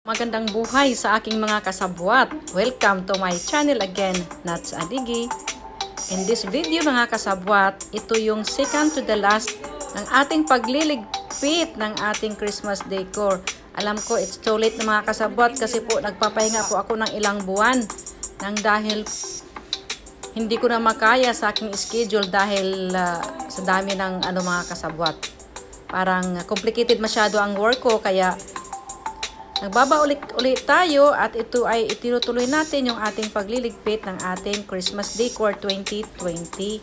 Magandang buhay sa aking mga kasabwat. Welcome to my channel again, Nats Adigi. In this video mga kasabwat, ito yung second to the last ng ating pagliligpit ng ating Christmas decor. Alam ko it's too late na mga kasabwat kasi po nagpapahinga po ako ng ilang buwan nang dahil hindi ko na makaya sa aking schedule dahil sa dami ng mga kasabwat. Parang complicated masyado ang work ko kaya nagbabaulit tayo at ito ay itinutuloy natin yung ating pagliligpit ng ating Christmas Decor 2021.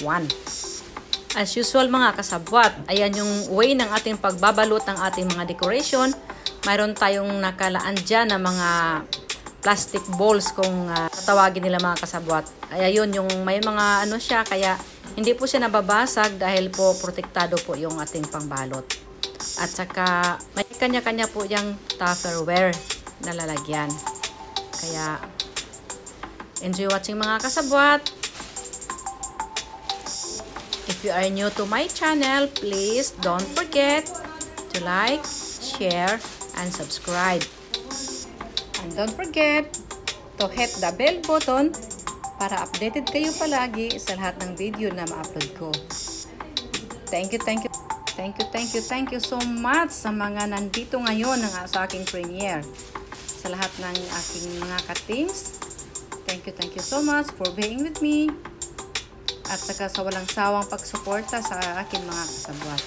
As usual mga kasabwat, ayan yung way ng ating pagbabalot ng ating mga decoration. Mayroon tayong nakalaan dyan na mga plastic balls kung tawagin nila mga kasabwat. Ayun yung may mga siya kaya hindi po siya nababasag dahil po protektado po yung ating pangbalot. At saka may kanya-kanya po yung Tupperware na lalagyan. Kaya enjoy watching mga kasabwat. If you are new to my channel, please don't forget to like, share, and subscribe. And don't forget to hit the bell button para updated kayo palagi sa lahat ng video na ma-upload ko. Thank you so much sa mga nandito ngayon sa aking premiere. Sa lahat ng aking mga ka-teams, thank you so much for being with me. At saka sa walang sawang pagsuporta sa aking mga kasabwat.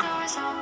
flowers all